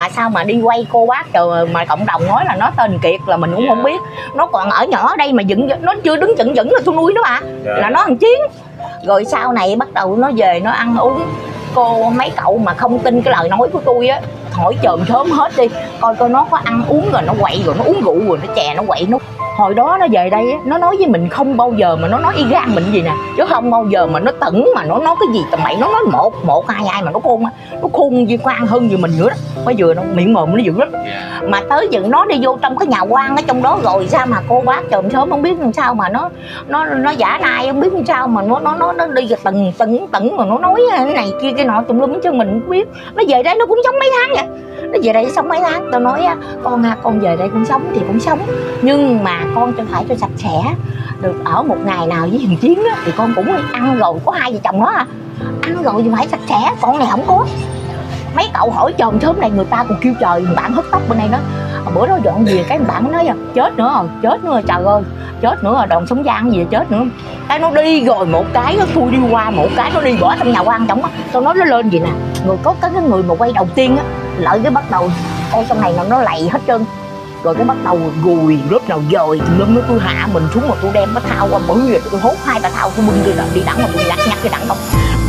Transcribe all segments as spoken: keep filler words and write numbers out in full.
mà sao mà đi quay cô bác trời, mà cộng đồng nói là nó tên Kiệt là mình cũng yeah. không biết. Nó còn ở nhỏ ở đây mà dựng, nó chưa đứng chững chững là tôi nuôi nó mà yeah. là nó thằng Chiến. Rồi sau này bắt đầu nó về nó ăn uống. Cô mấy cậu mà không tin cái lời nói của tôi á, hỏi chờm sớm hết đi, coi coi nó có ăn uống rồi nó quậy rồi nó uống rượu rồi nó chè nó quậy. Nó hồi đó nó về đây á, nó nói với mình không bao giờ mà nó nói y gan mình gì nè, chứ không bao giờ mà nó tẩn mà nó nói cái gì tầm mày nó nói một một hai hai mà nó khôn á, nó khôn với quan hơn gì mình nữa đó. Bây giờ nó miệng mồm nó dữ lắm. Mà tới dựng nó đi vô trong cái nhà quan ở trong đó rồi sao mà cô bác chòm sớm không biết làm sao mà nó nó nó giả nai không biết làm sao mà nó nó nó nó đi từng từng từng mà nó nói cái này kia cái nọ tùm lum chứ mình không biết. Nó về đây nó cũng sống mấy tháng vậy. Nó về đây sống mấy tháng, tao nói con à, con về đây con sống thì cũng sống, nhưng mà con cho phải cho sạch sẽ. Được ở một ngày nào với thằng Chiến á, thì con cũng ăn rồi, có hai vợ chồng nó à, ăn rồi thì phải sạch sẽ, con này không có. Mấy cậu hỏi chòm sớm này người ta còn kêu trời, bạn hớt tóc bên đây đó. Bữa đó dọn về cái bạn nói chết nữa rồi, chết nữa rồi, trời ơi, chết nữa rồi, đòn sống giang gì chết nữa. Cái nó đi rồi một cái nó thui đi qua một cái nó đi bỏ trong nhà quan trọng á. Tao nói nó lên gì nè, người có cái người mà quay đầu tiên á, lợi cái bắt đầu coi trong này nó lầy hết trơn. Rồi cái bắt đầu gùi lớp nào dời thì lum nó tôi hạ mình xuống mà tôi đem cái thao qua bự rồi tôi hốt hai bà thao tôi bưng đi đi đẳng mà tôi nhặt nhặt cái đẳng không.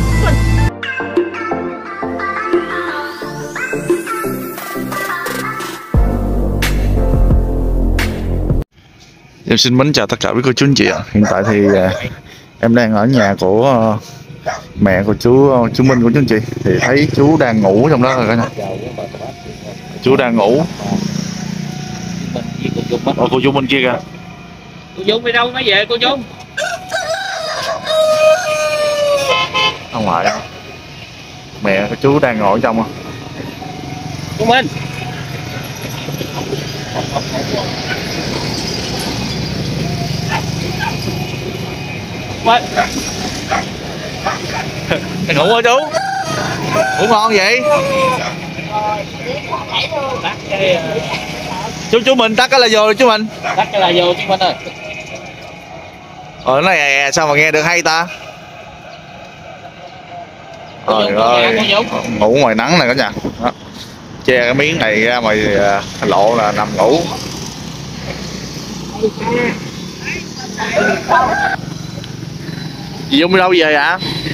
Em xin mến chào tất cả quý cô chú anh chị ạ. Hiện tại thì em đang ở nhà của mẹ của chú chú Minh của chú anh chị. Thì thấy chú đang ngủ trong đó rồi cả nhà. Chú đang ngủ. Ồ, cô Dung bên kia kìa. Cô Dung đi đâu mới về cô Dung? Ở ngoài. Mẹ của chú đang ngồi trong. Cô Minh. Minh. Ngủ hả chú? Ngủ ngon vậy? Chú chú mình tắt cái là vô chú mình. Tắt cái là vô chú Minh ơi. Ờ nó này sao mà nghe được hay ta? Trời ơi, ngủ ngoài nắng này cả nhà. Đó. Che cái miếng này ra mà lộ là nằm ngủ. Dì Dung đi đâu về ạ?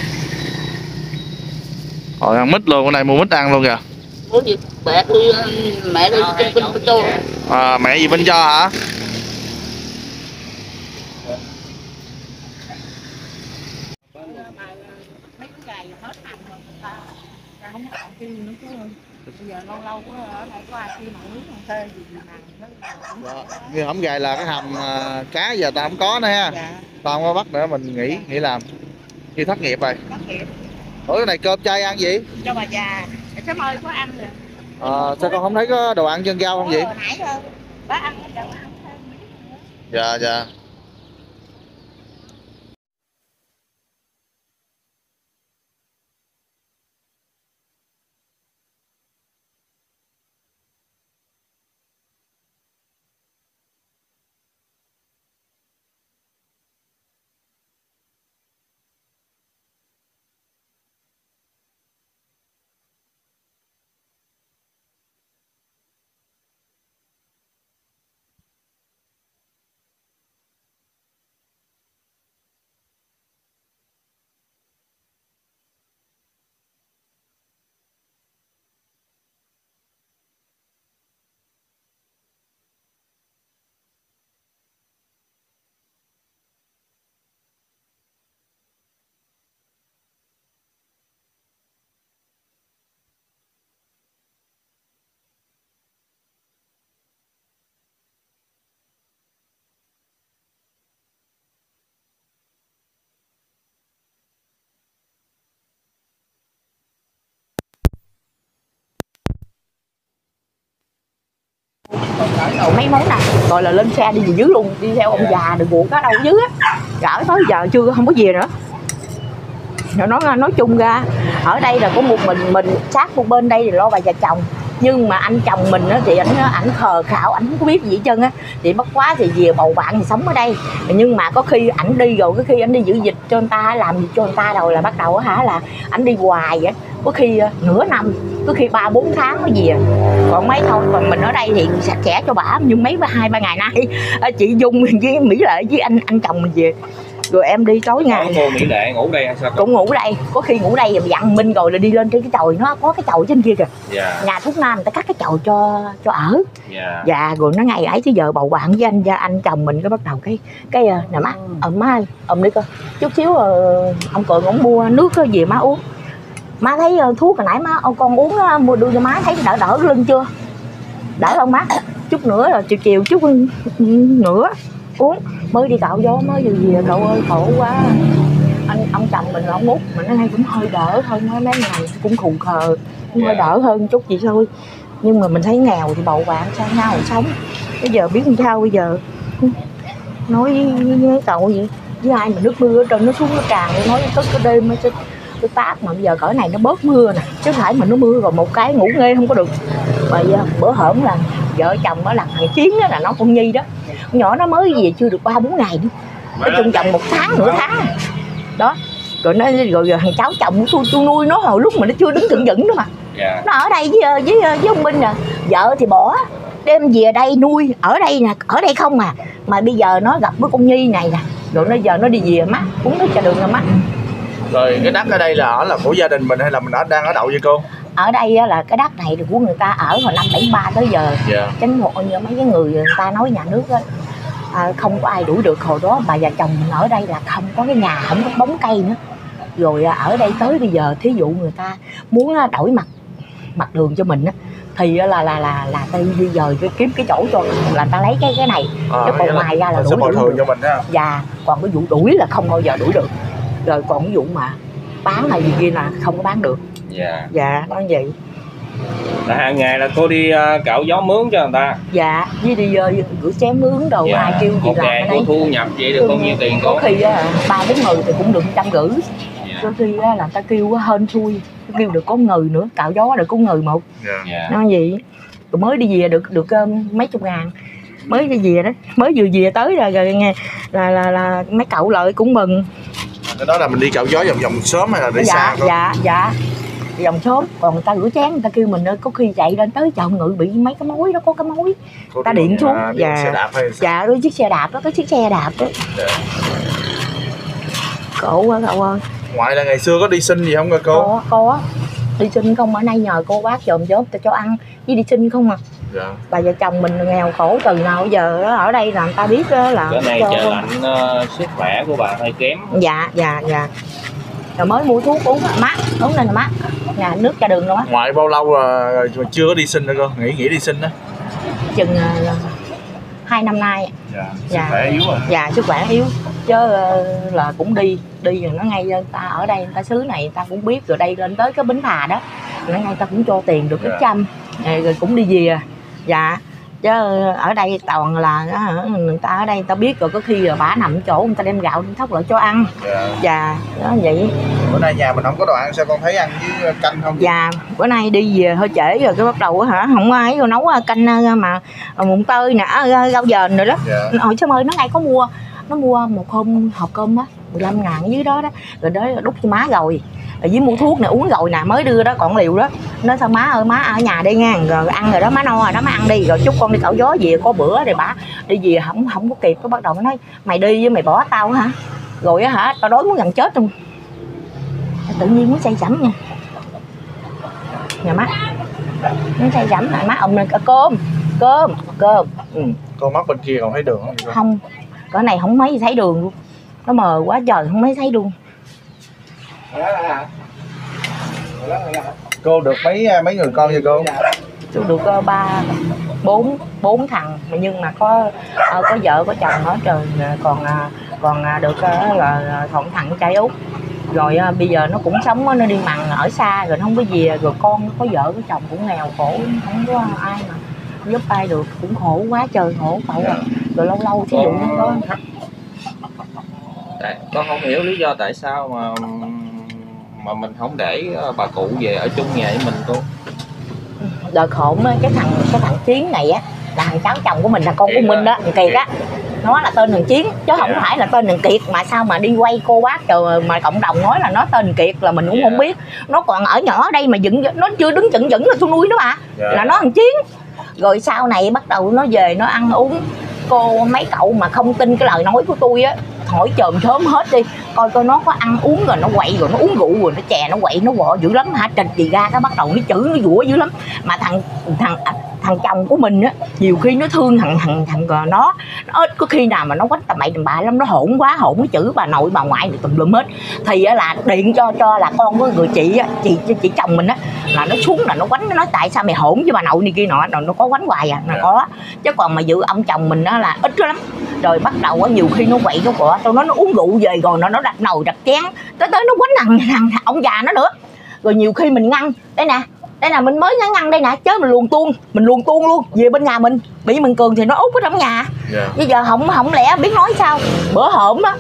Rồi ăn mít luôn, cái này mua mít ăn luôn kìa. Mẹ tôi mẹ đi bên cho. À, mẹ gì bên cho hả? Bây giờ lâu lâu có ở đây có ai kêu nấu nướng không thê gì mà Như hổng gài là cái hầm uh, cá giờ ta không có nữa ha. Dạ. Ta không có bắt nữa mình nghỉ nghỉ làm. Như thất nghiệp rồi. Thất nghiệp. Ủa cái này cơm chay ăn gì? Cho bà già. Sớm ơi có ăn rồi. Ờ à, sao con không thấy có đồ ăn chân rau không vậy? Nãy thôi. Bác ăn đồ ăn thêm. Dạ dạ. Mấy món nè, rồi là lên xe đi về dưới luôn, đi theo ông già đừng buồn cá đâu dưới á. Gỡ tới giờ chưa không có về nữa. Rồi nói nói chung ra ở đây là có một mình mình sát một bên đây thì lo bà già chồng, nhưng mà anh chồng mình á thì ảnh ảnh khờ khảo, ảnh không có biết gì hết trơn á, thì bất quá thì về bầu bạn thì sống ở đây, nhưng mà có khi ảnh đi rồi, cái khi ảnh đi giữ dịch cho người ta làm gì cho người ta rồi là bắt đầu hả là ảnh đi hoài vậy. có khi uh, nửa năm, có khi ba bốn tháng mới về. Còn mấy thôi, còn mình ở đây thì sạch sẽ cho bả, nhưng mấy hai ba ngày nay chị Dung với Mỹ Lệ với anh anh chồng mình về, rồi em đi tối ngày. Cô Mỹ Lệ ngủ đây hay sao? Cũng ngủ đây, có khi ngủ đây rồi dặn Minh rồi là đi lên trên cái chòi, nó có cái chòi trên kia kìa. Dạ. Nhà thuốc nam người ta cắt cái chòi cho cho ở. Dạ. Dạ, rồi nó ngày ấy tới giờ bầu bạn với anh anh chồng mình cái bắt đầu cái cái nè má, ờ má ơi, ôm đi coi. Chút xíu uh, ông Cường ông mua nước cái gì má uống. Má thấy uh, thuốc hồi nãy má ông con uống uh, mua đưa cho má thấy đỡ đỡ lưng chưa? Đỡ không má? Chút nữa rồi chiều chiều chút nữa uống. Mới đi cạo gió mới vừa về cậu ơi khổ quá. Anh ông chồng mình là ông Út mà nó hay cũng hơi đỡ hơn mấy ngày cũng khù khờ, cũng hơi đỡ hơn chút gì thôi. Nhưng mà mình thấy nghèo thì bầu bạn sao nhau mà sống. Bây giờ biết làm sao bây giờ. Nói với cậu vậy, với ai mà nước mưa ở trên nó xuống nó tràn, nói tức cái đêm nó cái tát mà bây giờ cỡ này nó bớt mưa nè, chứ phải mà nó mưa rồi một cái ngủ nghe không có được. Mà giờ, bữa hổm là vợ chồng nó làm thằng Chiến đó là nó con Nhi đó, con nhỏ nó mới về chưa được ba bốn ngày nữa, nó chung chồng một tháng nửa tháng đó. Rồi nó rồi, rồi thằng cháu chồng tôi tôi nuôi nó hồi lúc mà nó chưa đứng dựng vững đó mà. Yeah. Nó ở đây với với với ông Minh nè, vợ thì bỏ đem về đây nuôi ở đây nè, ở đây không à, mà bây giờ nó gặp với con Nhi này nè, rồi nó giờ nó đi về má uống nước trà đường rồi má. Rồi cái đất ở đây là ở là của gia đình mình hay là mình ở đang ở đậu vậy cô? Ở đây là cái đất này của người ta ở hồi năm bảy ba tới giờ. Yeah. Chính một như mấy cái người người ta nói nhà nước đó, à, không có ai đuổi được. Hồi đó bà già chồng mình ở đây là không có cái nhà, không có bóng cây nữa. Rồi ở đây tới bây giờ thí dụ người ta muốn đổi mặt mặt đường cho mình á, thì là là là là ta đi dời cái kiếm cái chỗ cho là ta lấy cái cái này, à, chứ còn ngoài ra là đuổi bồi thường cho mình đó. Dạ, còn cái vụ đuổi là không bao giờ đuổi được. Rồi còn cái vụ mà bán này gì kia là không có bán được. Dạ. Dạ, nói vậy. Là hàng ngày là cô đi uh, cạo gió mướn cho người ta. Dạ, với đi uh, gửi chém mướn đồ. Dạ. Ai kêu gì làm ở đây. Cô thu nhập vậy được bao nhiêu tiền cô? Có khi ba đến mười thì cũng được trăm rưỡi. Dạ. Có khi uh, là ta kêu uh, hên xui, kêu được có người nữa, cạo gió được có người một. Dạ. Nói gì? Rồi mới đi về được được uh, mấy chục ngàn. Mới đi về đó, mới vừa về tới rồi, rồi nghe là, là là mấy cậu lợi cũng mừng. Cái đó là mình đi cạo gió vòng vòng sớm hay là đi dạ, xa không? Dạ, dạ, vòng sớm. Còn người ta rửa chén, người ta kêu mình có khi chạy lên tới chợ ngự bị mấy cái mối đó, có cái mối cô ta điện xuống. À, dạ, xe đạp hay dạ, cái chiếc xe đạp đó, cái chiếc xe đạp đó. Dạ. Khổ quá cậu ơi. Ngoại là ngày xưa có đi xin gì không rồi cô? Có, có. Đi xin không, ở nay nhờ cô bác dòm dốt cho ăn, với đi xin không à. Dạ. Bà vợ chồng mình nghèo khổ từ nào giờ ở đây là người ta biết là cái này trời lạnh uh, sức khỏe của bà hơi kém. Dạ, dạ, dạ. Rồi mới mua thuốc uống mát, uống nên là mát. Nhà nước trà đường luôn á. Ngoại bao lâu rồi mà chưa có đi xin nữa cô? Nghĩ nghĩ đi xin đó. Chừng uh, hai năm nay. Dạ, sức dạ. khỏe yếu à? Dạ, sức khỏe yếu. Chứ uh, là cũng đi, đi rồi nó ngay người ta ở đây, người ta xứ này người ta cũng biết, rồi đây lên tới cái Bến Phà đó. Nó ngay ta cũng cho tiền được cái dạ. trăm, rồi cũng đi về. Dạ, chứ ở đây toàn là người ta ở đây người ta biết rồi, có khi là bả nằm chỗ người ta đem gạo thóc lại cho ăn. Dạ. Dạ, đó vậy. Bữa nay nhà mình không có đồ ăn, sao con thấy ăn với canh không? Dạ, bữa nay đi về hơi trễ rồi cái bắt đầu hả, không có ai rồi nấu canh mà mụn tơi nè, rau dền rồi đó. Dạ. Hồi chứ ơi nó ngay có mua, nó mua một hôm hộp cơm á, mười lăm ngàn ở dưới đó đó, rồi đó đút cho má rồi. Ở dưới mua thuốc này uống rồi nè, mới đưa đó còn liều đó. Nó sao má ơi má ở nhà đi nha, rồi ăn rồi đó má no rồi đó má ăn đi, rồi chúc con đi cạo gió về. Có bữa rồi bà đi về không không có kịp, nó bắt đầu nó nói mày đi với mày bỏ tao hả, rồi á hả tao đói muốn gần chết luôn. Tự nhiên muốn say sẩm nha nhà má, nó say sẩm lại má ông này cơm cơm cơm. Ừ. Con mắt bên kia còn thấy đường không? Không, cái này không mấy thấy đường luôn, nó mờ quá trời không mấy thấy luôn. Cô được mấy mấy người con vậy cô? Tôi được uh, ba bốn bốn thằng, nhưng mà có uh, có vợ có chồng hết rồi, còn uh, còn uh, được uh, là thọn thằng trai út. Rồi uh, bây giờ nó cũng sống, nó đi mặn ở xa rồi nó không có về, rồi con có vợ có chồng cũng nghèo khổ, không có ai mà giúp ai được, cũng khổ quá trời khổ cậu à. Rồi lâu lâu thí dụ nó có tại, con không hiểu lý do tại sao mà mà mình không để bà cụ về ở chung nhà với mình cô. Đợt hổm cái thằng cái thằng Chiến này á là thằng cháu chồng của mình, là con của Minh đó, thằng Kiệt á, nó là tên thằng Chiến chứ không yeah. phải là tên thằng Kiệt. Mà sao mà đi quay cô bác trời mà cộng đồng nói là nó tên Kiệt là mình cũng yeah. không biết. Nó còn ở nhỏ ở đây mà dựng, nó chưa đứng chững chững là tôi nuôi nó mà yeah. là nó thằng Chiến. Rồi sau này bắt đầu nó về nó ăn uống. Cô mấy cậu mà không tin cái lời nói của tôi á, hỏi chồm chớm hết đi coi coi nó có ăn uống rồi nó quậy rồi nó uống rượu rồi nó chè nó quậy nó quọ dữ lắm hả. Trịch gì ra cái bắt đầu nó chửi nó dũa dữ lắm. Mà thằng thằng thằng chồng của mình á nhiều khi nó thương thằng thằng thằng nó nó ít có khi nào mà nó quánh tầm bậy tầm bạ lắm. Nó hỗn quá hỗn, nó chửi bà nội bà ngoại thì tùm lum hết. Thì á là điện cho cho là con của người chị á, chị chị chồng mình á là nó xuống là nó quánh, nó nói tại sao mày hỗn với bà nội này kia nọ, nó có quánh hoài à, nó có. Chứ còn mà dự ông chồng mình á là ít lắm. Rồi bắt đầu á nhiều khi nó quậy nó quọ, tôi nói nó uống rượu về rồi nó nó đặt nồi đặt chén tới tới nó quánh thằng thằng ông già nó nữa. Rồi nhiều khi mình ngăn đây nè, đây là mình mới ngăn ngăn đây nè, chứ mình luồn tuôn mình luồn tuôn luôn về bên nhà mình. Bị mình Cường thì nó út ở trong nhà yeah. Bây giờ không không lẽ biết nói sao. Bữa hổm á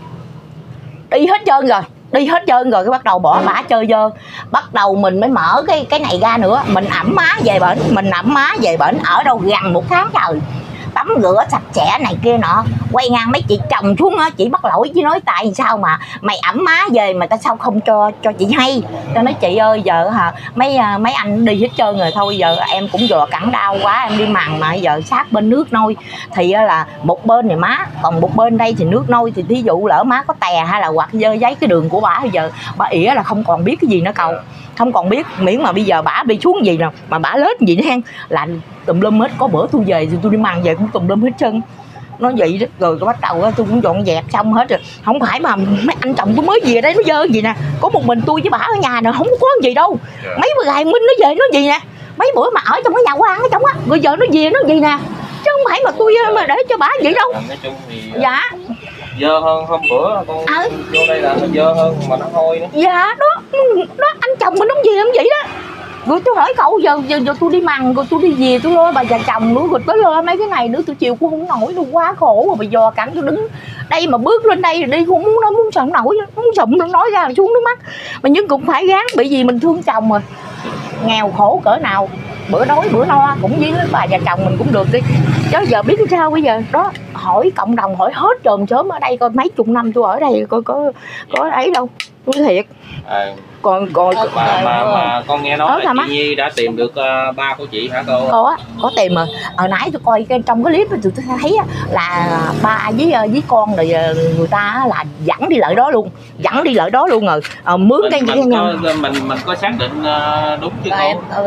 đi hết trơn rồi đi hết trơn rồi cái bắt đầu bỏ bả chơi dơ. Bắt đầu mình mới mở cái cái này ra nữa. Mình ẩm má về bển mình ẩm má về bển ở đâu gần một tháng trời, tắm rửa sạch sẽ này kia nọ. Quay ngang mấy chị chồng xuống á, chị bắt lỗi chứ nói tại sao mà mày ẩm má về mà ta sao không cho cho chị hay. Tao nói chị ơi giờ hả mấy mấy anh đi hết trơn rồi, thôi giờ em cũng dò cẳng đau quá em đi mằng mà giờ sát bên nước nôi thì là một bên này má, còn một bên đây thì nước nôi. Thì thí dụ lỡ má có tè hay là hoặc dơ giấy cái đường của bả bây giờ bả ỉa là không còn biết cái gì nữa cậu, không còn biết. Miễn mà bây giờ bả đi xuống gì nè mà bả lết gì nữa hen là tùm lum hết. Có bữa tôi về thì tôi đi mằng về cũng tùm lum hết trơn. Nó vậy đó. Rồi bắt đầu tôi cũng dọn dẹp xong hết rồi. Không phải mà mấy anh chồng tôi mới về đây nó dơ gì nè, có một mình tôi với bả ở nhà nè, không có gì đâu. Mấy bữa gài Minh nó về nó gì nè, mấy bữa mà ở trong cái nhà quan ở trong á, rồi giờ nó về nó gì nè, chứ không phải mà tôi mà để cho bả vậy đâu. Nói chung thì dạ dơ hơn hôm bữa con à. Vô đây là nó dơ hơn mà nó hôi nữa. Dạ đó, đó anh chồng mình không gì không vậy đó. Rồi tôi hỏi cậu giờ, giờ giờ tôi đi mằng rồi tôi đi về tôi lo bà già chồng nữa rồi tới lo mấy cái này nữa tôi chịu cũng không nổi đâu, quá khổ rồi. Bây giờ cẳng tôi đứng đây mà bước lên đây rồi đi cũng muốn nói muốn sợn nổi, muốn sụm nó nói ra là xuống nước mắt. Mà nhưng cũng phải gán bởi vì mình thương chồng rồi, nghèo khổ cỡ nào bữa đói bữa no cũng với bà già chồng mình cũng được đi. Chứ giờ biết sao bây giờ đó. Hỏi cộng đồng hỏi hết trồm chớm ở đây coi mấy chục năm tôi ở đây coi có có ấy đâu, tôi thiệt. À. Còn còn mà, mà, mà con nghe nói là chị Nhi đã tìm được uh, ba của chị hả cô? Có có tìm mà. Hồi nãy tôi coi cái, trong cái clip tôi thấy là ba với với con rồi người ta là dẫn đi lại đó luôn, dẫn đi lại đó luôn rồi à, mướn mình, cái gì mình, có, mình mình có xác định uh, đúng chứ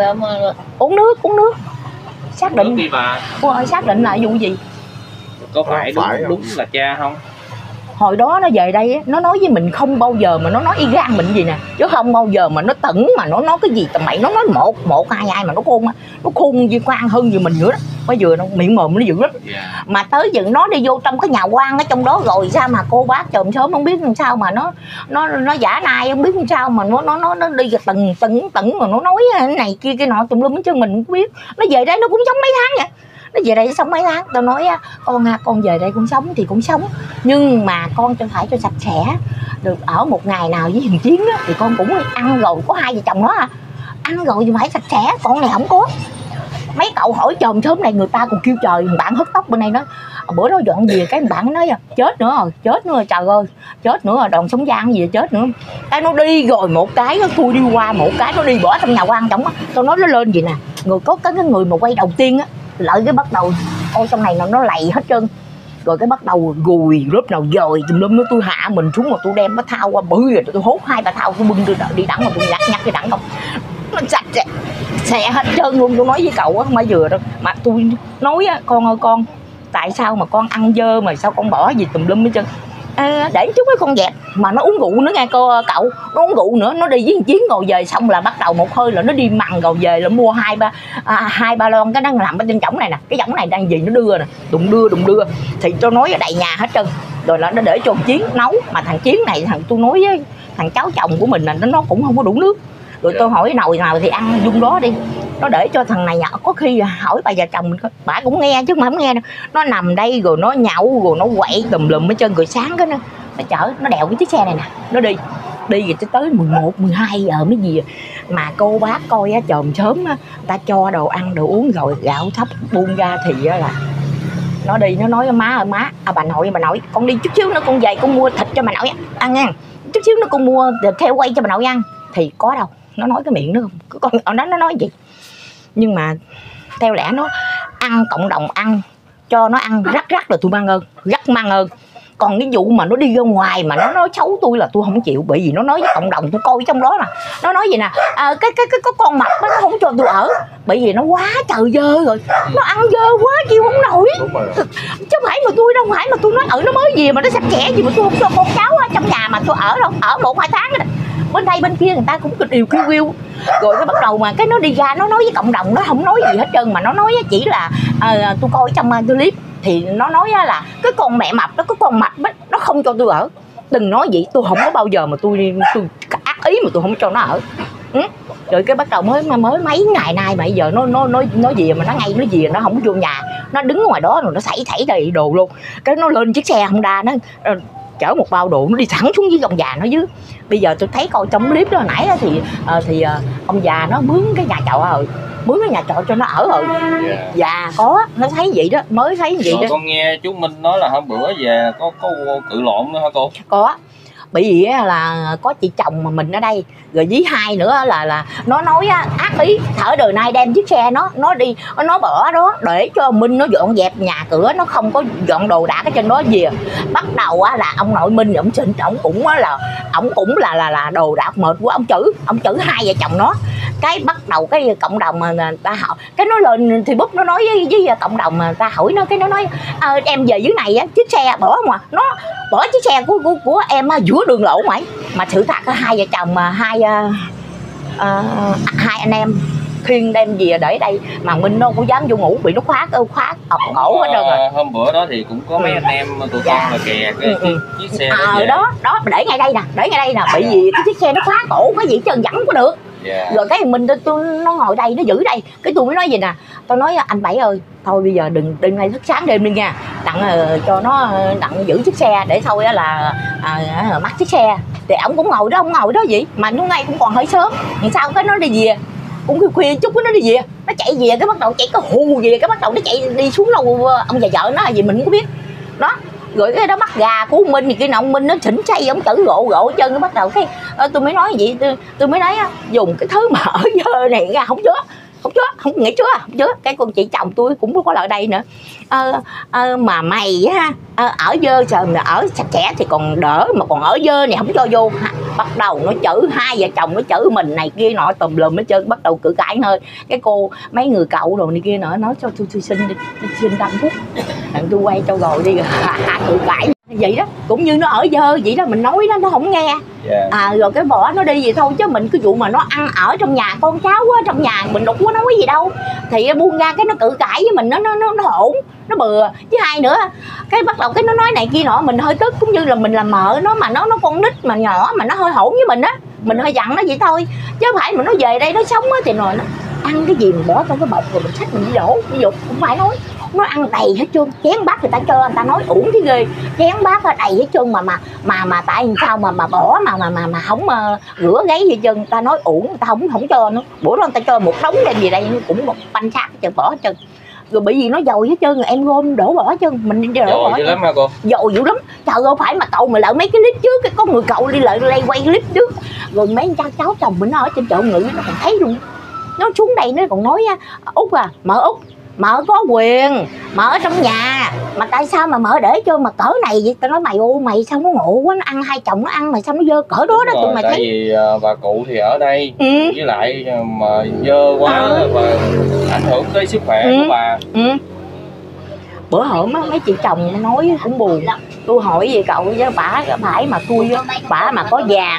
cô? Uống nước uống nước xác định đi bà. Cô ơi xác định là vụ gì? Có phải đúng phải đúng là cha không? Hồi đó nó về đây nó nói với mình không bao giờ mà nó nói y gan mình gì nè, chứ không bao giờ mà nó tẩn mà nó nói cái gì tầm bậy. Nó nói một một hai hai mà nó khôn á, nó khôn như quan hơn như mình nữa đó. Bây giờ nó miệng mồm nó dữ lắm. Yeah. Mà tới giờ nó đi vô trong cái nhà quan ở trong đó rồi sao mà cô bác chòm sớm không biết làm sao mà nó nó nó giả nai không biết làm sao mà nó nó nó, nó đi từng từng từng mà nó nói cái này kia cái nọ tùm lum chứ mình cũng biết. Nó về đây nó cũng sống mấy tháng vậy. Nó về đây sống mấy tháng, tao nói con con về đây con sống thì cũng sống nhưng mà con cho phải cho sạch sẽ được. Ở một ngày nào với thằng Chiến á, thì con cũng ăn rồi, có hai vợ chồng nó à, ăn rồi thì phải sạch sẽ, con này không có. Mấy cậu hỏi chòm sớm này người ta còn kêu trời, bạn hớt tóc bên đây nói bữa đó dọn về cái bạn nói chết nữa rồi, chết nữa rồi, trời ơi chết nữa rồi, đòn sống giang gì chết nữa. Cái nó đi rồi một cái nó tôi đi qua một cái nó đi bỏ trong nhà quan trong á. Tao nói nó lên gì nè, người có cái người mà quay đầu tiên á lợi cái bắt đầu ôi trong này nó nó lầy hết trơn. Rồi cái bắt đầu gùi lớp nào dời tùm lum nó tôi hạ mình xuống mà tôi đem cái thao qua bự rồi tôi hốt hai ba thao tôi bưng tôi đi đẳng mà tôi nhặt nhặt cái đẳng không nó sạch sẽ, sẽ hết trơn luôn. Tôi nói với cậu á mới vừa đâu mà tôi nói á con ơi con tại sao mà con ăn dơ mà sao con bỏ gì tùm lum hết trơn. À, để chút cái con dẹt mà nó uống rượu nữa nghe cô cậu, nó uống rượu nữa, nó đi với Chiến rồi về xong là bắt đầu một hơi là nó đi mằng rồi về là mua hai ba à, hai ba lon cái đang làm ở trên chổng này nè, cái chổng này đang gì nó đưa nè, đụng đưa đụng đưa thì tôi nói ở đầy nhà hết trơn. Rồi là nó để cho Chiến nấu mà thằng Chiến này thằng tôi nói với thằng cháu chồng của mình là nó nó cũng không có đủ nước. Rồi tôi hỏi nồi nào thì ăn dung đó đi, nó để cho thằng này nhỏ có khi hỏi bà già chồng mình bà cũng nghe chứ mà không nghe đâu. Nó nằm đây rồi nó nhậu rồi nó quậy tùm lum hết trơn. Rồi sáng cái nó nó chở nó đèo cái chiếc xe này nè nó đi đi rồi tới mười một mười hai giờ mới gì mà cô bác coi á chòm sớm á ta cho đồ ăn đồ uống rồi gạo thóc buông ra thì á là Nó đi nó nói má ơi má, à, bà nội bà nội con đi chút xíu nữa con về con mua thịt cho bà nội ăn nha, chút xíu nữa con mua theo quay cho bà nội ăn. Thì có đâu, nó nói cái miệng nữa không, con ở đó nó nói gì. Nhưng mà theo lẽ nó ăn cộng đồng ăn, cho nó ăn rắc rắc là tôi mang ơn, rắc mang ơn. Còn cái vụ mà nó đi ra ngoài mà nó nói xấu tôi là tôi không chịu, bởi vì nó nói với cộng đồng tôi coi trong đó là nó nói gì nè, à, cái cái cái cái con mập đó, nó không cho tôi ở, bởi vì nó quá trời dơ rồi, nó ăn dơ quá chịu không nổi. Chứ không phải mà tôi đâu phải mà tôi nói ở nó mới gì mà nó sạch sẽ gì mà tôi không cho con cháu ở trong nhà mà tôi ở đâu, ở một hai tháng rồi. Bên đây bên kia người ta cũng kịch điều kêu kêu rồi cái bắt đầu mà cái nó đi ra nó nói với cộng đồng, nó không nói gì hết trơn, mà nó nói chỉ là à, tôi coi trong uh, clip thì nó nói là cái con mẹ mập đó, cái con mập đó, nó không cho tôi ở. Đừng nói vậy, tôi không có bao giờ mà tôi tôi ác ý mà tôi không cho nó ở. Ừ. Rồi cái bắt đầu mới mới mấy ngày nay mà giờ nó nó nó nó gì mà nó ngay nó gì nó không vô nhà, nó đứng ngoài đó rồi nó thảy thảy đầy đồ luôn. Cái nó lên chiếc xe Honda nó uh, chở một bao đồ nó đi thẳng xuống dưới gầm già nó dưới. Bây giờ tôi thấy coi trong clip đó hồi nãy đó thì uh, thì uh, ông già nó mướn cái nhà trọ rồi, mướn cái nhà trọ cho nó ở rồi. Yeah. Dạ có, nó thấy vậy đó, mới thấy vậy. Rồi đó. Con nghe chú Minh nói là hôm bữa về có có cự lộn nữa hả cô? Có. Bởi vì là có chị chồng mà mình ở đây, rồi với hai nữa là là nó nói ác ý, thở đời nay đem chiếc xe nó nó đi nó bỏ đó để cho Minh nó dọn dẹp nhà cửa, nó không có dọn đồ đạc ở trên đó gì. Bắt đầu á là ông nội Minh ông xịn, ông cũng là ông cũng là là là đồ đạc mệt của ông chữ, ông chữ hai vợ chồng nó. Cái bắt đầu cái cộng đồng mà ta hỏi, cái nó lên thì bút nó nói với, với cộng đồng mà ta hỏi nó, cái nó nói à, em về dưới này á chiếc xe bỏ không à, nó bỏ chiếc xe của của, của em á, giữa đường lộ mày. Mà sự thật có hai vợ chồng mà hai uh, uh, hai anh em khuyên đem gì để đây mà Minh nó cũng dám vô ngủ, bị nó khóa khóa ọc cổ hết trơn rồi. Hôm bữa đó thì cũng có mấy anh em tụi dạ. con là kè cái ừ, ừ. chiếc xe đó, à, đó đó để ngay đây nè, để ngay đây nè, bởi vì cái chiếc xe nó khóa cổ cái gì chân vẫn có được. Yeah. Rồi cái mình tôi nó ngồi đây nó giữ đây, cái tôi mới nói gì nè, tôi nói anh Bảy ơi thôi bây giờ đừng đêm nay thức sáng đêm đi nha, đặng uh, cho nó đặng giữ chiếc xe để thôi là uh, mắc chiếc xe. Thì ông cũng ngồi đó, ông ngồi đó vậy mà lúc này cũng còn hơi sớm, làm sao cái nó đi về cũng khuya khuya chút nó đi về, nó chạy về cái bắt đầu chạy cái hù về, cái bắt đầu nó chạy đi xuống đâu ông già vợ nó là gì mình không có biết đó. Rồi cái đó bắt gà của ông Minh thì kia nào ông Minh nó chỉnh say, ông chở gộ gộ chân, cái bắt đầu cái tôi mới nói vậy, tôi, tôi mới nói dùng cái thứ mà ở dơ này ra không chứa không chứa không nghĩ chứa không chứa. Cái con chị chồng tôi cũng có lại đây nữa, ờ, ờ, mà mày á ờ, ở dơ trời mà ở sạch sẽ thì còn đỡ, mà còn ở dơ này không cho vô. Bắt đầu nó chữ hai vợ chồng nó chữ mình này kia nọ tùm lum hết trơn, bắt đầu cự cãi hơi. Cái cô mấy người cậu rồi này kia nọ nói cho tôi, tôi xin đi, tôi xin năm phút đặng tôi quay cho rồi đi hạ cự cãi vậy đó, cũng như nó ở dơ vậy đó, mình nói đó nó không nghe. Yeah. À rồi cái bỏ nó đi vậy thôi, chứ mình cái vụ mà nó ăn ở trong nhà con cháu á, trong nhà mình đâu có nói gì đâu, thì buông ra cái nó cự cãi với mình, nó nó nó, nó hỗn nó bừa. Chứ hai nữa cái bắt đầu cái nó nói này kia nọ, mình hơi tức, cũng như là mình là mợ nó mà nó nó con nít mà nhỏ mà nó hơi hỗn với mình á, mình hơi giận nó vậy thôi. Chứ không phải mà nó về đây nó sống á thì rồi nó ăn cái gì mình bỏ trong cái bọc rồi mình xách mình đi đổ, ví dụ không phải nói nó ăn đầy hết trơn, chén bát người ta cho người ta nói uổng cái ghê, chén bát đầy hết trơn mà mà mà mà tại sao mà mà bỏ mà mà mà mà không uh, rửa gáy gì trơn, ta nói uổng, người ta không không cho nữa. Bữa đó người ta cho một đống lên gì đây cũng một banh xác hết trơn, bỏ hết trơn. Rồi bởi vì nó dồi hết trơn rồi em gom đổ bỏ chân mình đổ dồi bỏ dữ lắm hả cô? Dồi dữ lắm, trời ơi phải mà cậu mà lỡ mấy cái clip trước, cái có người cậu đi lại lay quay clip trước rồi mấy cháu cháu chồng mình nó ở trên chợ ngự nó còn thấy luôn, nó xuống đây nó còn nói Út à, mợ Út mợ có quyền mợ ở trong nhà mà tại sao mà mợ để cho mà cỡ này vậy? Tao nói mày ô mày sao nó ngộ quá, nó ăn hai chồng nó ăn mà sao nó dơ cỡ đó. Đúng đó rồi, tụi mày tại thấy vì uh, bà cụ thì ở đây ừ. với lại uh, mà dơ quá à. và ảnh hưởng tới sức khỏe ừ. của bà. Ừ. Bữa hổm á mấy chị chồng nói cũng buồn, tôi hỏi gì cậu với bả phải mà tôi bả mà có vàng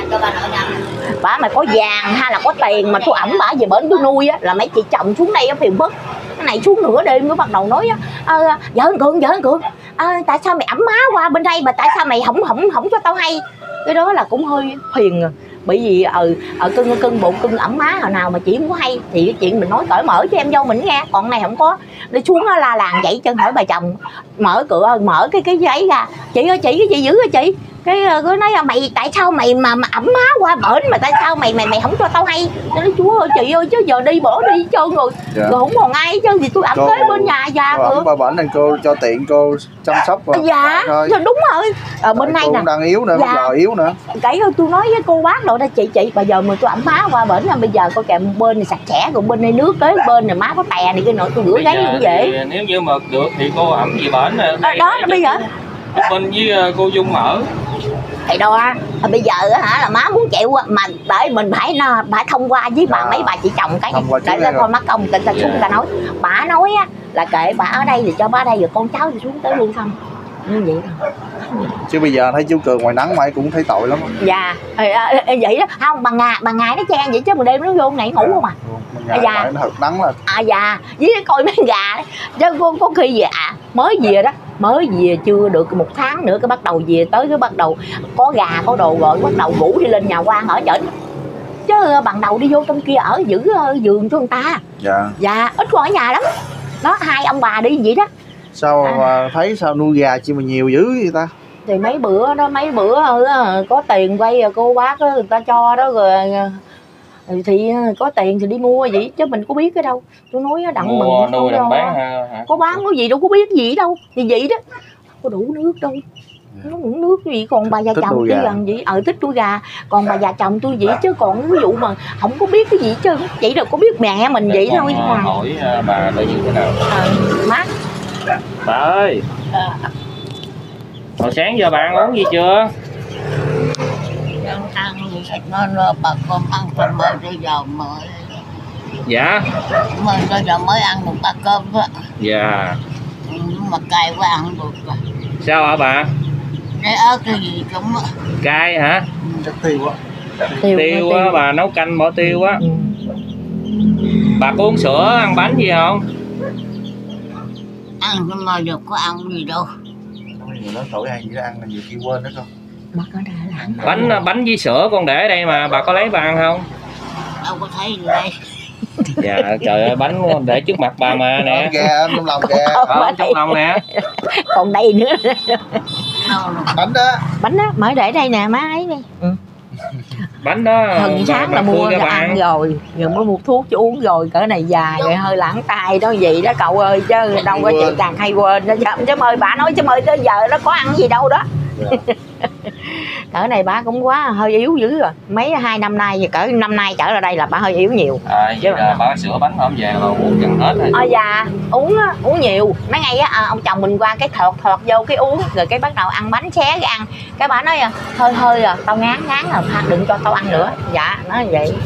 bả mà có vàng hay là có tiền mà tôi ẩm bả về bển tôi nuôi á là mấy chị chồng xuống đây phiền phức. Cái này xuống nửa đêm nó bắt đầu nói à, vợ anh Cường vợ anh Cường à, tại sao mày ẩm má qua bên đây mà tại sao mày không không không cho tao hay. Cái đó là cũng hơi phiền rồi. Bởi vì ở ừ, ở cưng cưng bụng cưng ẩm má hồi nào mà chị không có hay thì cái chuyện mình nói cởi mở cho em dâu mình nghe, còn này không có. đi xuống nó la làng vậy chân, hỏi bà chồng mở cửa mở cái cái giấy ra, chị ơi chị cái gì dữ hả chị, cái cứ nói là mày tại sao mày mà, mà ẩm má qua bển mà tại sao mày mày mày không cho tao hay. Tôi nói chúa ơi chị ơi chứ giờ đi bỏ đi hết trơn rồi, dạ. Rồi không còn ai chứ gì tôi ẩm kế bên nhà già rồi. Qua bển này cô cho tiện cô chăm sóc rồi. Dạ thôi. Đúng rồi ở bên này nè đang yếu nữa, dạ. Giờ yếu nữa cái tôi nói với cô bác rồi đó chị chị bây giờ mà tôi ẩm má qua bển là bây giờ coi kèm bên này sạch sẽ rồi bên này nước tới bên này má có tè này cái nỗi tôi rửa gáy cũng dễ. Nếu như mà được thì cô ẩm gì bển này, à, đó bây giờ bên với cô Dung mở thì đâu á à, bây giờ hả là má muốn chịu mà để mình phải nó phải thông qua với bà à, mấy bà chị chồng cái để lên con mắt công tình ta xuống ta nói bà nói á là kệ bà ở đây thì cho bà ở đây rồi con cháu thì xuống tới luôn xong như vậy thôi. Chứ bây giờ thấy chú Cường ngoài nắng mày cũng thấy tội lắm. Dạ vậy đó không bằng ngày bằng ngày nó chen vậy chứ mà đêm nó vô này ngủ không à. À, dạ nó thật nắng là à dạ với coi mấy gà đấy chứ có, có khi về à mới về đó mới về chưa được một tháng nữa cái bắt đầu về tới cái bắt đầu có gà có đồ rồi bắt đầu ngủ đi lên nhà quan ở chợ chứ bằng đầu đi vô trong kia ở giữ giường cho người ta. Dạ dạ ít có ở nhà lắm đó hai ông bà đi vậy đó. Sao à. Mà thấy sao nuôi gà chi mà nhiều dữ vậy ta? Thì mấy bữa đó mấy bữa có tiền quay cô bác đó, người ta cho đó rồi thì có tiền thì đi mua vậy chứ mình có biết cái đâu. Tôi nói đặng mua nuôi đặng bán hả? Có bán cái gì đâu có biết gì đâu thì vậy đó không có đủ nước đâu. Nó uống nước gì còn bà già thích chồng tôi gần vậy ở thích nuôi gà còn bà già chồng tôi vậy chứ còn ví dụ mà không có biết cái gì chứ chỉ đâu có biết mẹ mình vậy thôi. Nhưng mà hỏi bà là như thế nào à, má bà ơi à. Hồi sáng giờ bà ăn uống gì chưa? Đang ăn gì nó, nó bà con ăn cơm mới tới giờ mới. Dạ mới tới giờ mới ăn một bát cơm á. Dạ mà cay quá ăn được rồi. Sao hả bà? Cái ớt cái gì cũng cay hả? Chắc tiêu quá tiêu, tiêu á bà nấu canh bỏ tiêu á. Ừ. Bà có uống sữa ăn bánh gì không? Ăn nhưng mà được có ăn gì đâu. Người lớn tuổi ăn gì đó ăn là nhiều khi quên đó không? Bánh bánh với sữa con để ở đây mà bà có lấy bà ăn không? Đâu có thấy gì đây. Dạ trời ơi bánh để trước mặt bà mà nè. Kìa trong lòng kìa. Ở trong lòng nè. Còn đây nữa. Bánh đó. Bánh đó mới để đây nè má ấy đi. Ừ. Bánh đó Hừng sáng là mua cho ăn rồi rồi mới mua thuốc cho uống rồi cỡ này già rồi hơi lãng tay đó gì đó cậu ơi chứ đâu có chị càng hay quên đó chứ ơi bà nói chứ ơi tới giờ nó có ăn gì đâu đó. Yeah. Cỡ này bà cũng quá hơi yếu dữ rồi mấy hai năm nay cỡ năm nay trở ra đây là bà hơi yếu nhiều. À, vậy là bà sữa bánh không về mà uống gần hết rồi. À, dạ uống uống nhiều mấy ngày á à, ông chồng mình qua cái thọt thọt vô cái uống rồi cái bắt đầu ăn bánh xé cái ăn cái bà nói hơi hơi à tao ngán ngán rồi đừng cho tao ăn nữa. Dạ nói vậy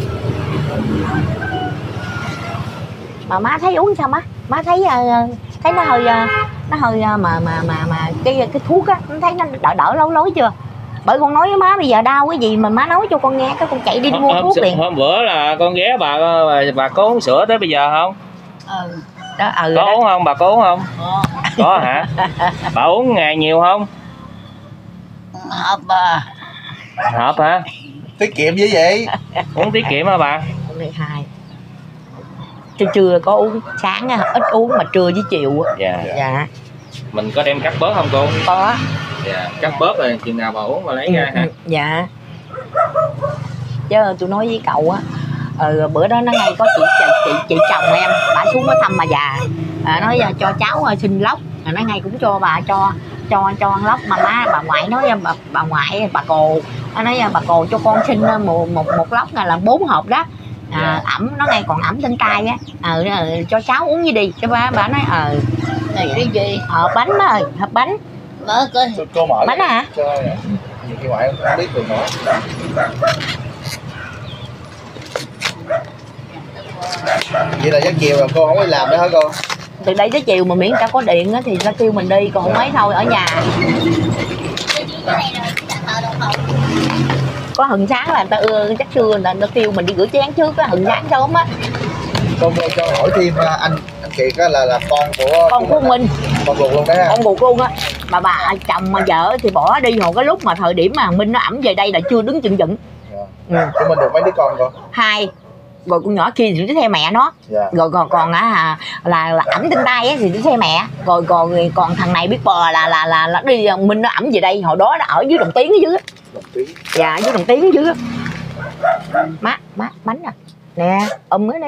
mà má thấy uống sao má má thấy thấy nó hơi nó hơi mà mà mà mà cái cái thuốc á nó thấy nó đỡ đỡ lối lối chưa bởi con nói với má bây giờ đau cái gì mà má nói cho con nghe cái con chạy đi mua hôm, thuốc liền. Hôm bữa là con ghé bà bà, bà có uống sữa tới bây giờ không? Ừ. Đó, ừ, có đó. Uống không bà có uống không? Có. Có hả? Bà uống ngày nhiều không? Hộp à. Hộp hả? Tiết kiệm như vậy. Uống tiết kiệm hả bà? hai trưa trưa có uống sáng ít uống mà trưa với chiều. Dạ. Dạ. Mình có đem cắt bớt không cô? Có. Dạ. Cắt bớt rồi chừng nào bà uống bà lấy ừ, ra ha. Dạ. Chứ tôi nói với cậu á ừ, bữa đó nó ngay có chị chị chị, chị chồng em bà xuống có thăm bà già à, nói cho cháu xin lóc à, nói ngay cũng cho bà cho cho cho ăn lóc mà má bà ngoại nói bà, bà ngoại bà cồ nó nói bà cồ cho con xin một một, một lóc là làm bốn hộp đó. À, ẩm nó ngay còn ẩm trên tay á ờ à, cho cháu uống gì đi cái bà bà nói ờ à, cái gì hộp bánh ơi hộp bánh mở coi cô mở bánh hả nhiều khi ngoại không biết được nữa. Vậy là giấc chiều là cô không có làm nữa hả cô? Từ đây tới chiều mà miễn ta có điện á thì ta kêu mình đi còn không mấy thôi ở nhà. Có hừng sáng là ta ưa chắc xưa là ta kêu mình đi rửa chén trước á hừng sáng sớm á. Con cho hỏi thêm anh anh Kiệt á là là con của con của mình con ruột luôn đấy. Con ruột luôn á mà bà chồng mà vợ thì bỏ đi hồi cái lúc mà thời điểm mà Minh nó ẩm về đây là chưa đứng chừng chừng. Dạ. Ừ. Của mình được mấy đứa con con? Hai. rồi con nhỏ kia thì nó theo mẹ nó. Dạ. Rồi còn còn á là là ẩm trên tay á thì nó theo mẹ. Rồi còn còn thằng này biết bò là là là, là đi Minh nó ẩm về đây, hồi đó nó ở dưới Đồng Tiến ở dưới á. Đồng Tiến. Dạ dưới Đồng Tiến ở dưới á. Má má bánh à nè ôm mới đi.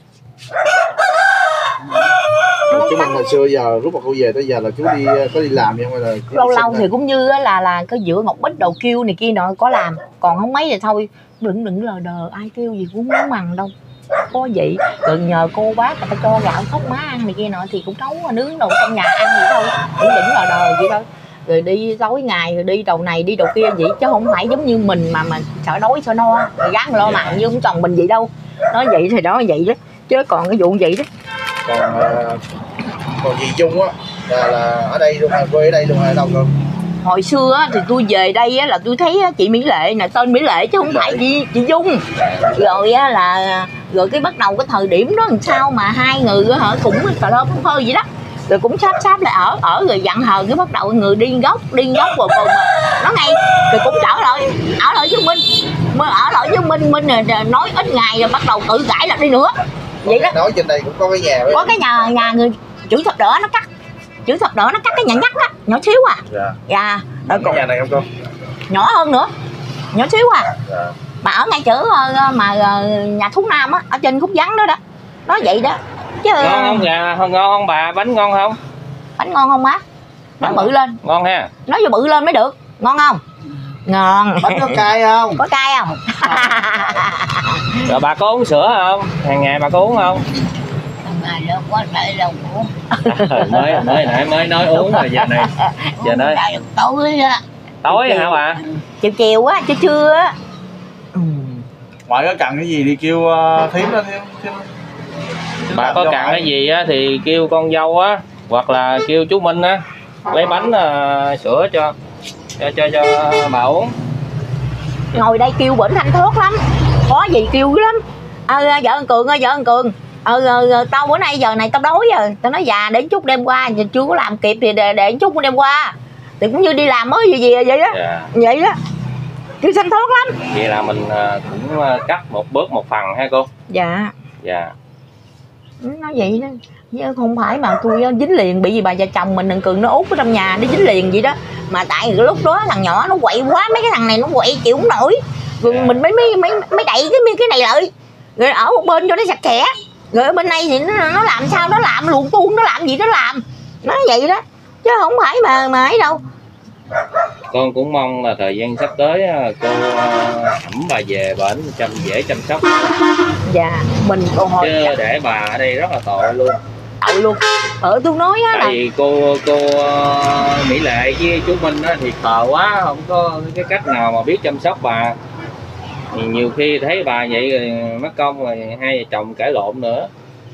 Chú Minh hồi xưa giờ lúc mà cô về tới giờ là chú đi có đi làm không hay là lâu lâu thì cũng như là là cái giữa Ngọc Bích đầu kêu này kia nọ có làm, còn không mấy thì thôi đừng đừng lờ đờ ai kêu gì cũng muốn mằn đâu có vậy. Rồi nhờ cô bác người ta cho gạo thóc má ăn này kia nọ thì cũng nấu nướng đồ trong nhà ăn vậy thôi, cũng đừng lờ đờ vậy thôi. Rồi đi tối ngày rồi đi đầu này đi đầu kia vậy chứ không phải giống như mình mà mình sợ đói sợ no rồi gắng lo mặn như ông chồng mình vậy đâu. Nói vậy thì đó vậy đó chứ còn cái vụ vậy đó. Còn uh, còn dì Dung á là, là ở đây luôn, quê ở đây luôn hay đâu con? Hồi xưa á, thì tôi về đây á, là tôi thấy á, chị Mỹ Lệ nè, tên Mỹ Lệ chứ không phải chị, chị Dung. Rồi á, là rồi cái bắt đầu cái thời điểm đó làm sao mà hai người á, hả cũng cà lơ phơ phơ vậy đó. Rồi cũng sáp sáp lại ở ở rồi dặn hờ cái bắt đầu người đi gốc đi gốc rồi cùng mà nó ngay rồi cũng trở lại ở lại với Minh mới ở lại với Minh Minh rồi nói ít ngày rồi bắt đầu tự cãi lại đi nữa vậy đó. Nói trên đây cũng có cái nhà có cái nhà nhà người chữ thập đỏ nó cắt chữ thập đỏ nó cắt cái nhà nhắc á nhỏ xíu à. Dạ. Dạ. Rồi còn nhà này không con? Nhỏ hơn nữa nhỏ xíu à. Dạ. Mà ở ngay chỗ mà nhà thuốc Nam á ở trên khúc vắng đó đó nói vậy đó chứ. Ngon không gà ngon không bà, bánh ngon không? Bánh ngon không má? Nó bự lên ngon ha, nói vô bự lên mới được. Ngon không? Ngon. Bánh có cay không? Có cay không? Rồi bà có uống sữa không, hàng ngày bà có uống không? Ngày đó có thể đâu uống. mới mới nãy mới nói uống rồi giờ này giờ nói tối á. Tối hả bà? Chiều chiều á, trưa trưa á. Ừ. Ngoại có cần cái gì đi kêu uh, thím lên thêm, thêm Bà có cần cái gì á thì kêu con dâu á hoặc là kêu chú Minh á lấy bánh uh, sữa cho cho cho cho bà uống. Ngồi đây kêu bệnh thanh thuốc lắm, có gì kêu lắm. Ờ à, vợ anh Cường ơi, vợ anh Cường ờ à, tao bữa nay giờ này tao đói rồi, tao nói già để chút đem qua, chưa có làm kịp thì để để chút đem qua thì cũng như đi làm mới gì gì vậy đó. Yeah. Vậy đó kêu thanh thuốc lắm. Vậy là mình uh, cũng uh, cắt một bớt một phần ha cô? Dạ. Dạ. Nói vậy đó chứ không phải mà tôi dính liền bị gì bà già chồng mình thằng Cường nó út ở trong nhà nó dính liền vậy đó. Mà tại cái lúc đó thằng nhỏ nó quậy quá, mấy cái thằng này nó quậy chịu không nổi rồi. Yeah. Mình mới mới mới mới đẩy cái cái này lại rồi ở một bên cho nó sạch sẽ, rồi ở bên đây thì nó, nó làm sao nó làm luồn tuôn, nó làm gì nó làm, nói vậy đó chứ không phải mà mà ấy đâu. Con cũng mong là thời gian sắp tới cô ẩm bà về bển chăm dễ chăm sóc. Dạ mình còn hồi chứ để bà ở đây rất là tội luôn. Tội luôn. Ở tôi nói á là tại vì cô cô Mỹ Lệ với chú Minh á thì khờ quá, không có cái cách nào mà biết chăm sóc bà. Thì nhiều khi thấy bà vậy rồi mất công rồi hai vợ chồng cãi lộn nữa.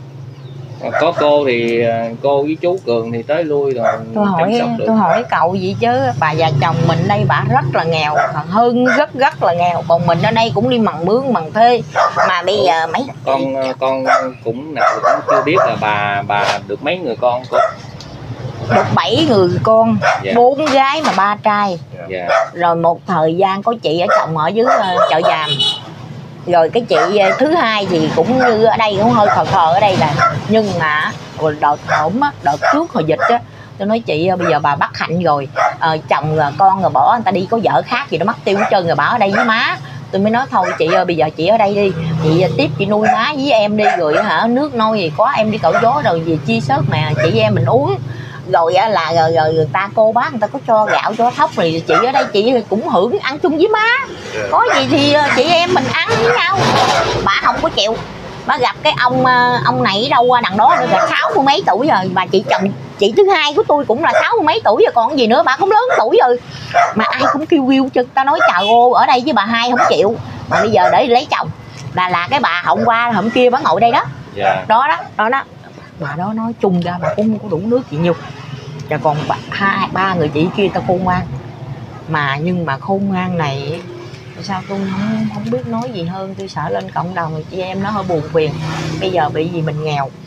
Có cô thì cô với chú Cường thì tới lui rồi tôi hỏi tôi hỏi cậu gì chứ bà già chồng mình đây bà rất là nghèo, hơn rất rất là nghèo, còn mình ở đây cũng đi mần mướn mần thuê mà bây giờ mấy con con cũng nào cũng chưa biết là bà bà được mấy người con cô? Được bảy người con, bốn yeah. gái mà ba trai. Yeah. Rồi một thời gian có chị ở chồng ở dưới uh, chợ Giàm. Rồi cái chị uh, thứ hai thì cũng như ở đây cũng hơi khờ khờ ở đây là, nhưng mà đợt hổm á, đợt trước hồi dịch á, tôi nói chị uh, bây giờ bà bất hạnh rồi, uh, chồng uh, con rồi bỏ người ta đi có vợ khác gì đó mất tiêu hết trơn rồi, bà ở đây với má. Tôi mới nói thôi chị ơi bây giờ chị ở đây đi, chị tiếp chị nuôi má với em đi, rồi hả nước nôi gì có em đi cởi gió rồi về chia sớt mà chị em mình uống. Rồi là rồi, rồi người ta cô bác người ta có cho gạo cho thóc thì chị ở đây chị cũng hưởng ăn chung với má, có gì thì chị em mình ăn với nhau. Bà không có chịu, bà gặp cái ông ông này đâu qua đằng đó là sáu mươi mấy tuổi rồi, bà chị chồng chị thứ hai của tôi cũng là sáu mươi mấy tuổi rồi, còn gì nữa, bà cũng lớn tuổi rồi mà ai cũng kêu kêu chứ. Ta nói chào ô ở đây với bà hai không chịu, mà bây giờ để lấy chồng là là cái bà hôm qua hôm kia bà ngồi đây đó. Yeah. đó đó đó đó bà đó nói chung ra bà cũng không có đủ nước chị Nhung, và còn bà, hai ba người chị kia ta khôn ngoan mà, nhưng mà khôn ngoan này sao tôi không không biết nói gì hơn. Tôi sợ lên cộng đồng chị em nó hơi buồn phiền, bây giờ bị gì mình nghèo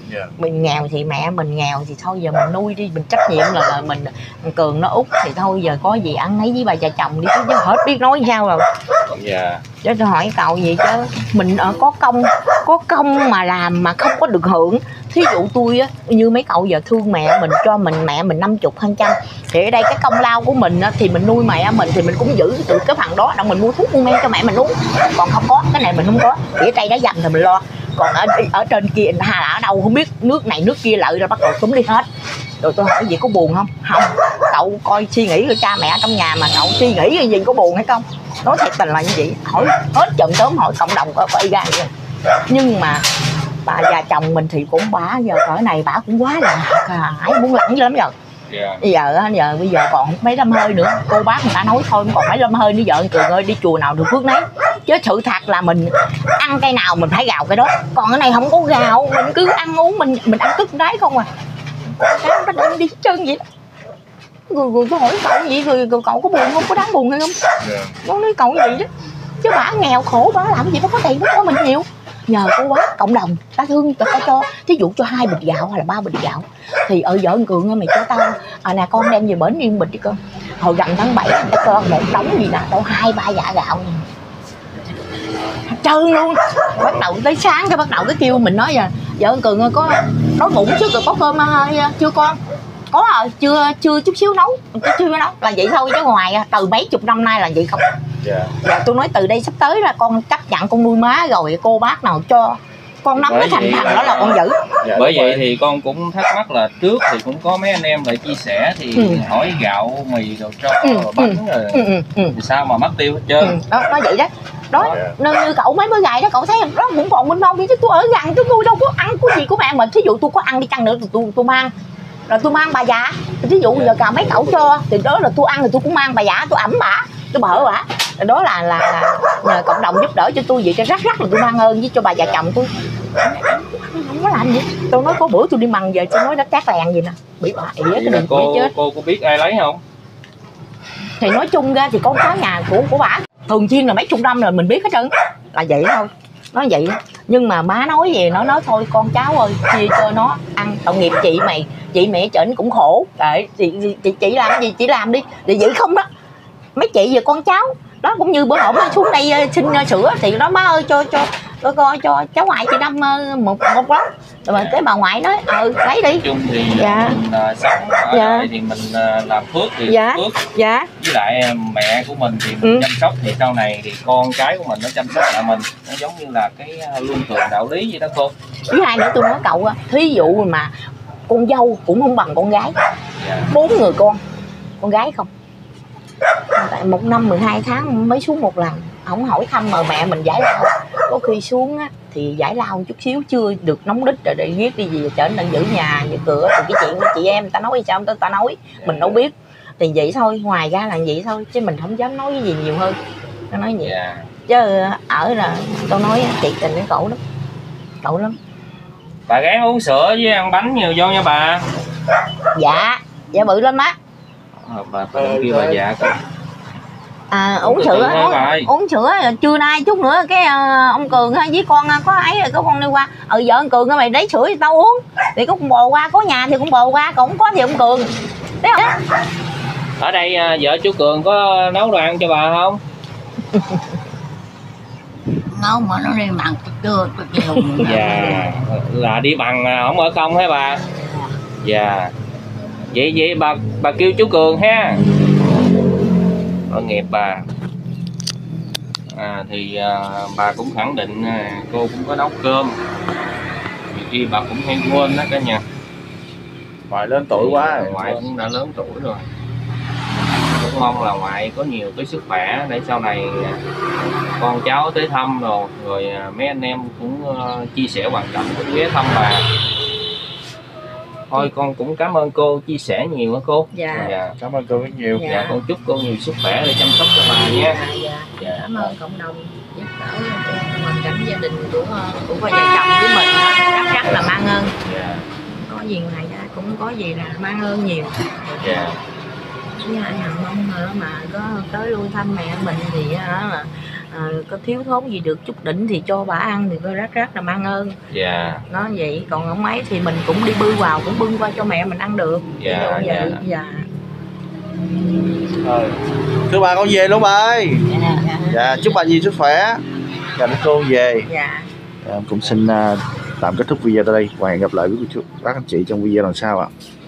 Dạ. Mình nghèo thì mẹ mình nghèo thì thôi giờ mình nuôi đi, mình trách nhiệm là, là mình Cường nó út thì thôi giờ có gì ăn ấy với bà già chồng đi chứ hết biết nói sao rồi. Dạ. Chứ tôi hỏi cậu gì chứ mình ở có công có công mà làm mà không có được hưởng. Thí dụ tôi á, như mấy cậu giờ thương mẹ mình, cho mình mẹ mình năm chục hơn trăm, thì ở đây cái công lao của mình á, thì mình nuôi mẹ mình thì mình cũng giữ từ cái phần đó, đặng mình mua thuốc mua men cho mẹ mình uống. Còn không có cái này mình không có, thì ở đây đã dành thì mình lo. Còn ở ở trên kia hà ở đâu không biết, nước này nước kia lợi rồi bắt đầu súng đi hết. Rồi tôi hỏi gì có buồn không? Không. Cậu coi suy nghĩ của cha mẹ trong nhà mà cậu suy nghĩ cái gì có buồn hay không? Nói thiệt tình là như vậy. Hỏi hết trận tớm hỏi cộng đồng có y ra vậy. Nhưng mà bà già chồng mình thì cũng bả giờ cỡ này bả cũng quá là hãi muốn lẳng lắm rồi. Yeah. Bây giờ giờ bây giờ còn mấy lâm hơi nữa, cô bác người ta nói thôi còn mấy lâm hơi nữa vợ Cường ơi, đi chùa nào được phước nấy. Chứ sự thật là mình ăn cây nào mình phải gào cái đó, còn cái này không có gào, mình cứ ăn uống mình mình ăn cứt đáy không à. Cái nó đang đi chân vậy đó. Rồi, rồi tôi hỏi cậu gì rồi, rồi cậu có buồn không, có đáng buồn hay không? Yeah. Nó nói cậu gì đó, chứ bả nghèo khổ bả làm gì, bả có tiền bả có mình nhiều. Nhờ cô bác cộng đồng ta thương ta cho, thí dụ cho hai bịch gạo hay là ba bịch gạo thì ở vợ Cường mày cho tao à nè con đem về bển yên bịch đi con. Hồi gần tháng bảy người ta cho một đống gì nè, tao hai ba dạ gạo trơn luôn. Bắt đầu tới sáng cái bắt đầu cái kêu mình nói giờ vợ Cường ơi có đói bụng chứ, rồi có cơm chưa con? Có rồi, chưa chưa chút xíu nấu, chút xíu nấu là vậy thôi, chứ ngoài từ mấy chục năm nay là vậy không. Dạ. Dạ tôi nói từ đây sắp tới là con chấp nhận con nuôi má rồi, cô bác nào cho con nắm cái thành thằng đó là con giữ. Dạ, bởi vậy thì con cũng thắc mắc là trước thì cũng có mấy anh em lại chia sẻ thì ừ. hỏi gạo mì rồi cho ừ, rồi bánh ừ, rồi ừ, ừ, ừ. thì sao mà mất tiêu hết trơn. Ừ, đó nó vậy đó. Đó nên như cậu mấy bữa gài đó cậu thấy đó cũng còn bên mông đi, chứ tôi ở gần chứ tôi đâu có ăn cái gì của mẹ mình. Thí dụ tôi có ăn đi chăng nữa thì tôi tôi mang rồi tôi mang bà già. Thí dụ giờ cả mấy cậu cho thì đó là tôi ăn thì tôi cũng mang bà già, tôi ẩm bả, tôi bở bả. Đó là là, là nhờ cộng đồng giúp đỡ cho tôi vậy, cho rắc rắc là tôi mang ơn với cho bà già chồng tôi. Không có làm gì. Tôi nói có bữa tôi đi mần về tôi nói đất cát làng gì nè, bị bà ỉa cái đừng cô chết. cô có biết ai lấy không? Thì nói chung ra thì con cháu nhà của của bả thường xuyên là mấy chục năm rồi mình biết hết trơn, là vậy thôi. Nói vậy đó. Nhưng mà má nói gì nó nói thôi con cháu ơi chia cho nó ăn, tội nghiệp chị mày, chị mẹ trển cũng khổ. Đấy, chị, chị chị làm cái gì chị làm đi, thì vậy không đó. Mấy chị và con cháu đó cũng như bữa hổm xuống đây xin sữa thì đó má ơi cho cho cho cho, cho cháu ngoại chị đâm một một lắm. Rồi mà cái bà ngoại nói ừ lấy đi. Chung thì dạ. mình uh, sống ở dạ. đây thì mình uh, làm phước thì dạ. phước. Dạ. Với lại mẹ của mình thì mình ừ. chăm sóc thì sau này thì con cái của mình nó chăm sóc lại mình, nó giống như là cái luân thường đạo lý vậy đó cô. Thứ hai nữa tôi nói cậu thí dụ mà con dâu cũng không bằng con gái. Dạ. Bốn người con con gái không, tại một năm mười hai tháng mới xuống một lần, không hỏi thăm mà mẹ mình giải lao. Có khi xuống á, thì giải lao chút xíu chưa được nóng đít rồi để viết đi gì trở nên giữ nhà giữ cửa. Thì cái chuyện của chị em ta nói sao ta, ta nói mình đâu biết, thì vậy thôi, ngoài ra là vậy thôi chứ mình không dám nói cái gì nhiều hơn. Nó nói vậy yeah. Chứ ở là tôi nói chị tình với cậu lắm, cậu lắm. Bà gái uống sữa với ăn bánh nhiều vô nha bà. Dạ dạ bự lên má. À, bà bà kêu bà dạ coi. À, uống sữa uống, uống sữa trưa nay chút nữa cái uh, ông Cường với con có ấy rồi có con đi qua ừ vợ ông Cường mày lấy sữa thì tao uống, thì có con bồ qua, có nhà thì cũng bồ qua, còn không có thì ông Cường. Thấy không? Ở đây uh, vợ chú Cường có nấu đồ ăn cho bà không? Nấu mà nó đi mặn trưa chiều. Dạ là đi bằng không ở công hả bà? Dạ vậy vậy bà bà kêu chú Cường ha. Tội nghiệp bà. À, thì à, bà cũng khẳng định à, cô cũng có nấu cơm. Nhiều khi bà cũng hay quên đó cả nhà. Ngoại lớn tuổi quá rồi. Ngoại cũng đã lớn tuổi rồi. Cũng mong là ngoại có nhiều cái sức khỏe để sau này con cháu tới thăm rồi rồi mấy anh em cũng uh, chia sẻ hoàn cảnh cũng ghé thăm bà. Thôi con cũng cảm ơn cô chia sẻ nhiều á cô. Dạ. Dạ. Cảm ơn cô rất nhiều. Dạ. Dạ con chúc cô nhiều sức khỏe để chăm sóc cho bà nha. Dạ. Dạ. Dạ. Cảm ơn cộng đồng giúp đỡ hoàn cảnh gia đình của của vợ chồng với mình rất rất là mang ơn. Dạ. Có gì ngoài ra cũng có gì là mang ơn nhiều. Dạ. Với hai hàng mong mà, mà có tới lui thăm mẹ mình thì là à, có thiếu thốn gì được chút đỉnh thì cho bà ăn thì coi rất rất là mang ơn. Dạ. Nó vậy, còn ông ấy thì mình cũng đi bư vào cũng bưng qua cho mẹ mình ăn được. Dạ, vậy. dạ. Dạ. Rồi. Thưa bà con về luôn bà ơi. Dạ. Dạ, chúc bà nhiều sức khỏe. Chào các cô về. Dạ. Em cũng xin uh, tạm kết thúc video tại đây và hẹn gặp lại với cô chú các anh chị trong video lần sau ạ.